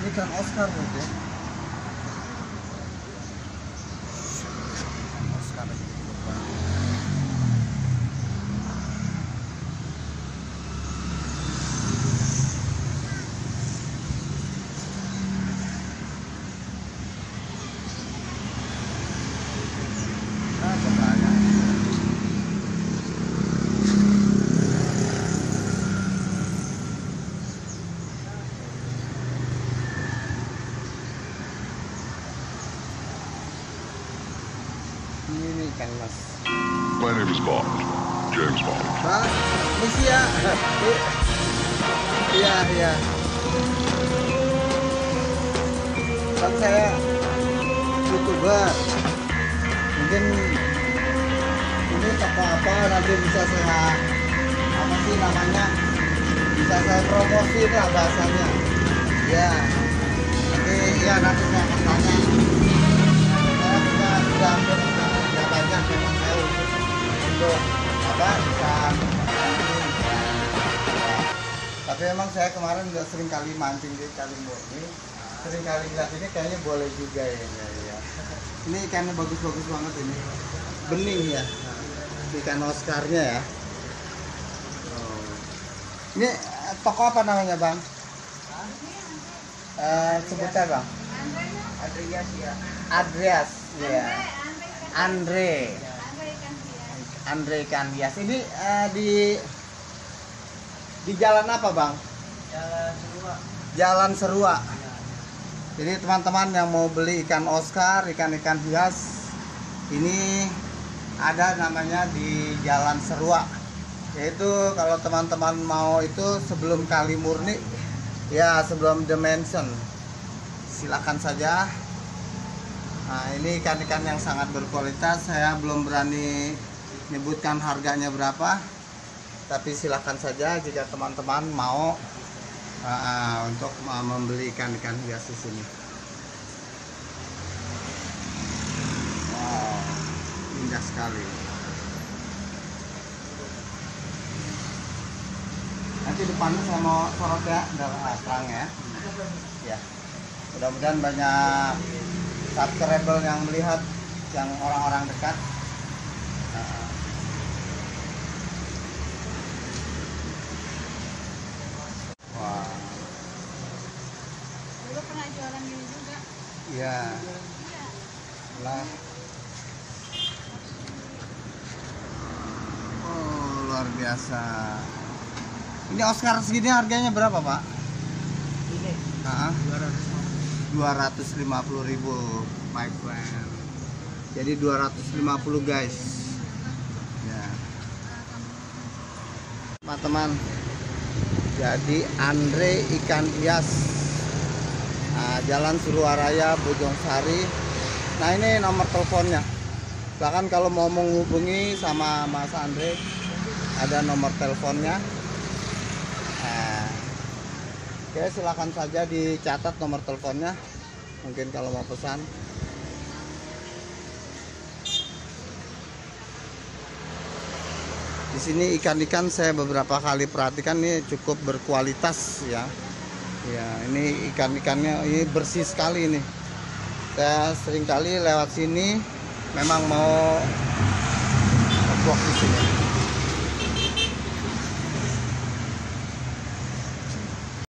ikan Oscar gitu ya. Ikan Oscar gitu. Ini ikan mas. My name is Bond. James Bond. Bang, misi ya. Iya, iya. Kan saya YouTuber. Mungkin ini toko apa nanti bisa saya apa sih namanya? Bisa saya promosi lah bahasanya. Ya. Nanti saya akan tanya. Saya sudah hampir banyak memang saya untuk apa bisa tapi memang saya kemarin udah sering kali mancing di kali murni, sering kali lihat ini kayaknya boleh juga ya. Ini ikannya bagus-bagus banget ini, bening ya, ikan Oscarnya ya. Ini toko apa namanya bang? Sebutnya bang? Andreas ya. Andreas ya. Andre ikan hias. Ini di jalan apa bang? Jalan Serua. Jalan Serua. Jadi teman-teman yang mau beli ikan Oscar, ikan-ikan hias, ini ada namanya di Jalan Serua. Yaitu kalau teman-teman mau itu sebelum Kali Murni, ya sebelum The Mansion, silakan saja. Nah, ini ikan-ikan yang sangat berkualitas. Saya belum berani menyebutkan harganya berapa, tapi silakan saja jika teman-teman mau untuk membeli ikan-ikan hias di sini. Wow, indah sekali. Nanti depannya saya mau sorot ya, terang ya. Ya, mudah-mudahan banyak subscriber yang melihat, yang orang-orang dekat. Wah. Dulu pernah jualan gini juga. Iya. Lah. Oh, luar biasa. Ini Oscar segini harganya berapa, Pak? Ini 250.000 my friend. Jadi 250 guys. Ya. Teman-teman. Jadi Andre ikan hias. Jalan Suruharaya, Bojongsari. Nah, ini nomor teleponnya. Bahkan kalau mau menghubungi sama Mas Andre, ada nomor teleponnya. Oke, silakan saja dicatat nomor teleponnya. Mungkin kalau mau pesan. Di sini ikan-ikan saya beberapa kali perhatikan ini cukup berkualitas ya. Ya, ini ikan-ikannya ini bersih sekali ini. Saya sering kali lewat sini memang mau vlog di sini.